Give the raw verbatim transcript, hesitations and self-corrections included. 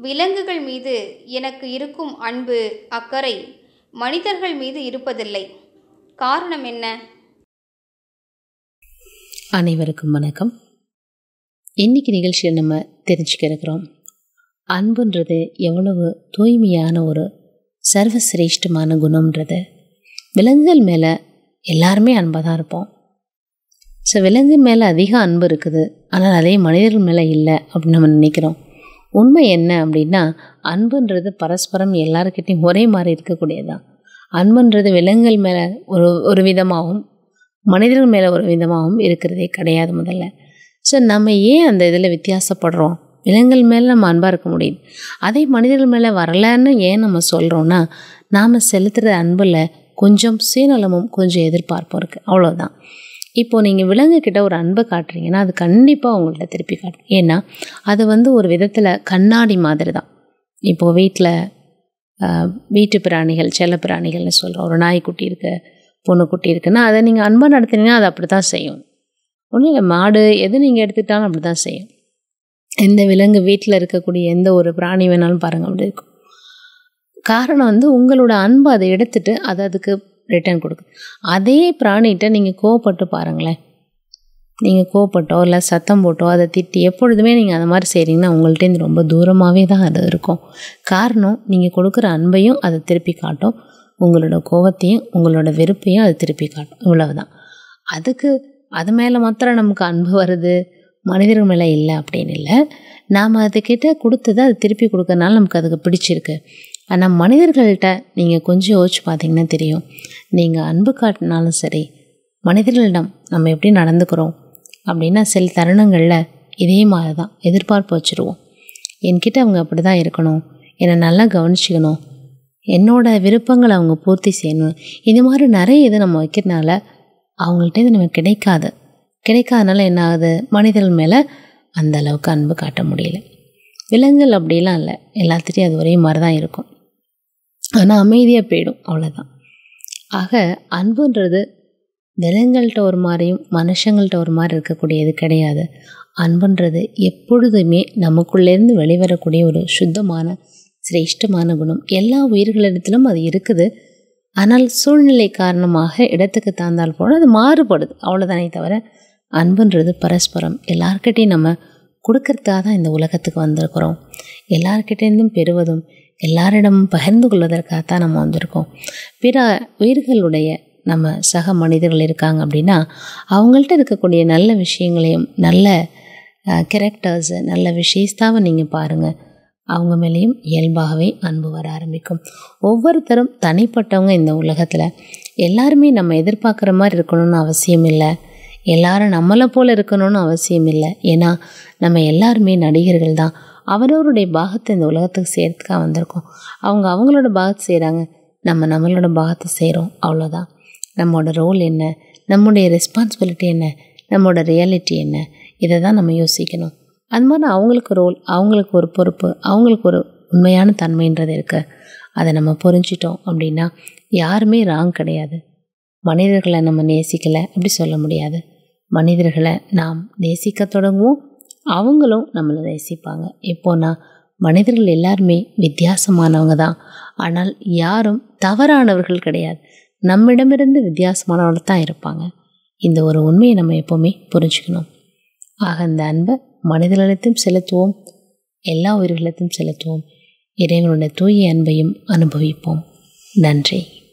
விலங்குகள் மீது எனக்கு இருக்கும் அன்பு, அக்கறை மனிதர்கள் மீது இருப்பதில்லை. காரணம் என்ன? அனைவருக்கும் வணக்கம். இன்னைக்கு நிகழ்ச்சியில் நம்ம தெரிஞ்சுக்க இருக்கிறோம், அன்புன்றது எவ்வளவு தூய்மையான ஒரு சர்வசிரேஷ்டமான குணம்ன்றது. விலங்குகள் மேலே எல்லாருமே அன்பாக தான் இருப்போம். ஸோ விலங்கு மேலே அதிக அன்பு இருக்குது, ஆனால் அதே மனிதர்கள் மேலே இல்லை அப்படின்னு நம்ம நினைக்கிறோம். உண்மை என்ன அப்படின்னா, அன்புன்றது பரஸ்பரம் எல்லாருக்கிட்டையும் ஒரே மாதிரி இருக்கக்கூடியதான். அன்புன்றது விலங்குகள் மேலே ஒரு ஒரு விதமாகவும் மனிதர்கள் மேலே ஒரு விதமாகவும் இருக்கிறதே கிடையாது முதல்ல. ஸோ நம்ம ஏன் அந்த இதில் வித்தியாசப்படுறோம்? விலங்குகள் மேலே நம்ம அன்பாக இருக்க முடியும், அதே மனிதர்கள் மேலே வரலன்னு ஏன் நம்ம சொல்கிறோன்னா, நாம் செலுத்துகிற அன்பில் கொஞ்சம் சுயநலமும் கொஞ்சம் எதிர்பார்ப்பும் இருக்குது, அவ்வளோதான். இப்போது நீங்கள் விலங்குக்கிட்ட ஒரு அன்பை காட்டுறீங்கன்னா அது கண்டிப்பாக உங்கள்கிட்ட திருப்பி காட்டும். ஏன்னா அது வந்து ஒரு விதத்தில் கண்ணாடி மாதிரி தான். இப்போது வீட்டில் வீட்டு பிராணிகள், செல்ல பிராணிகள்னு சொல்கிறோம். ஒரு நாய்க்குட்டி இருக்குது, பொண்ணுக்குட்டி இருக்குன்னா அதை நீங்கள் அன்பாக நடத்துனீங்கன்னா அது அப்படி தான் செய்யும். ஒன்றும் இல்லை, மாடு எது நீங்கள் எடுத்துக்கிட்டாலும் அப்படி தான் செய்யும். எந்த விலங்கு வீட்டில் இருக்கக்கூடிய எந்த ஒரு பிராணி வேணாலும் பாருங்கள் அப்படி இருக்கும். காரணம் வந்து உங்களோட அன்பை அதை எடுத்துகிட்டு அதை அதுக்கு ரிட்டர்ன் கொடுக்குது. அதே பிராணிகிட்ட நீங்கள் கோவப்பட்டு பாருங்களேன். நீங்கள் கோவப்பட்டோ இல்லை சத்தம் போட்டோ அதை திட்டி எப்பொழுதுமே நீங்கள் அந்த மாதிரி செய்கிறீங்கன்னா உங்கள்கிட்டேருந்து ரொம்ப தூரமாகவே தான் அது இருக்கும். காரணம், நீங்கள் கொடுக்குற அன்பையும் அதை திருப்பி காட்டும், உங்களோட கோவத்தையும் உங்களோட வெறுப்பையும் அது திருப்பி காட்டும். இவ்வளவுதான். அதுக்கு அது மேலே மாத்திரம் நமக்கு அன்பு வருது, மனிதர்கள் மேலே இல்லை அப்படின்னு இல்லை. நாம் அதுக்கிட்ட கொடுத்ததை அது திருப்பி கொடுக்கறனால நமக்கு அதுக்கு பிடிச்சிருக்கு. ஆனால் மனிதர்கள்ட்ட நீங்கள் கொஞ்சம் யோசிச்சு பார்த்தீங்கன்னா தெரியும், நீங்கள் அன்பு காட்டினாலும் சரி, மனிதர்களிடம் நம்ம எப்படி நடந்துக்கிறோம் அப்படின்னா சில தருணங்களில் இதே மாதிரி தான் எதிர்பார்ப்பு வச்சுருவோம். என்கிட்ட அவங்க அப்படி தான் இருக்கணும், என்னை நல்லா கவனிச்சிக்கணும், என்னோட விருப்பங்களை அவங்க பூர்த்தி செய்யணும், இது மாதிரி நிறைய இது நம்ம வைக்கிறதுனால அவங்கள்ட்ட நமக்கு கிடைக்காது. கிடைக்காதனால என்ன ஆகுது, மனிதர்கள் மேலே அந்த அளவுக்கு அன்பு காட்ட முடியல. விலங்குகள் அப்படிலாம் இல்லை, எல்லாத்துலேயும் அது ஒரே மாதிரி தான் இருக்கும், ஆனால் அமைதியாக போயிடும், அவ்வளோதான். ஆக அன்புன்றது விலங்குகள்கிட்ட ஒரு மாதிரியும் மனுஷங்கள்கிட்ட ஒரு மாதிரி இருக்கக்கூடியது கிடையாது. அன்புன்றது எப்பொழுதுமே நமக்குள்ளேருந்து வெளிவரக்கூடிய ஒரு சுத்தமான சிரேஷ்டமான குணம். எல்லா உயிர்களிடத்திலும் அது இருக்குது. ஆனால் சூழ்நிலை காரணமாக இடத்துக்கு தாழ்ந்தால் போல அது மாறுபடுது, அவ்வளோதானே தவிர அன்புன்றது பரஸ்பரம் எல்லார்கிட்டையும் நம்ம கொடுக்கறதுக்காக தான் இந்த உலகத்துக்கு வந்திருக்கிறோம். எல்லார்கிட்டேருந்தும் பெறுவதும் எல்லாரிடமும் பகிர்ந்து கொள்வதற்காகத்தான் நம்ம வந்திருக்கோம். பிற உயிர்களுடைய நம்ம சக மனிதர்கள் இருக்காங்க அப்படின்னா அவங்கள்ட்ட இருக்கக்கூடிய நல்ல விஷயங்களையும் நல்ல கேரக்டர்ஸு நல்ல விசேஷத்தாவை நீங்கள் பாருங்கள், அவங்க மேலேயும் இயல்பாகவே அன்பு வர ஆரம்பிக்கும். ஒவ்வொருத்தரும் தனிப்பட்டவங்க இந்த உலகத்தில். எல்லாருமே நம்ம எதிர்பார்க்குற மாதிரி இருக்கணும்னு அவசியம் இல்லை, எல்லாரும் நம்மளை போல் இருக்கணும்னு அவசியம் இல்லை. ஏன்னா நம்ம எல்லாருமே நடிகர்கள் தான். அவரவருடைய பாகத்தை இந்த உலகத்துக்கு செய்கிறதுக்காக வந்திருக்கோம். அவங்க அவங்களோட பாகத்தை செய்கிறாங்க, நம்ம நம்மளோட பாகத்தை செய்கிறோம், அவ்வளோதான். நம்மளோட ரோல் என்ன, நம்முடைய ரெஸ்பான்சிபிலிட்டி என்ன, நம்மளோட ரியாலிட்டி என்ன, இதை தான் நம்ம யோசிக்கணும். அது மாதிரி அவங்களுக்கு ரோல், அவங்களுக்கு ஒரு பொறுப்பு, அவங்களுக்கு ஒரு உண்மையான தன்மைன்றது இருக்குது. அதை நம்ம புரிஞ்சிட்டோம் அப்படின்னா யாருமே ராங் கிடையாது. மனிதர்களை நம்ம நேசிக்கலை அப்படி சொல்ல முடியாது. மனிதர்களை நாம் நேசிக்க தொடங்குவோம், அவங்களும் நம்மளை நேசிப்பாங்க. எப்போனா மனிதர்கள் எல்லாருமே வித்தியாசமானவங்க தான், ஆனால் யாரும் தவறானவர்கள் கிடையாது. நம்மிடமிருந்து வித்தியாசமானவர்கள் தான் இருப்பாங்க. இந்த ஒரு உண்மையை நம்ம எப்போவுமே புரிஞ்சுக்கணும். ஆக இந்த அன்பை மனிதர்களிடத்தையும் செலுத்துவோம், எல்லா உயிர்களிடத்தையும் செலுத்துவோம். இறைவனுடைய தூய அன்பையும் அனுபவிப்போம். நன்றி.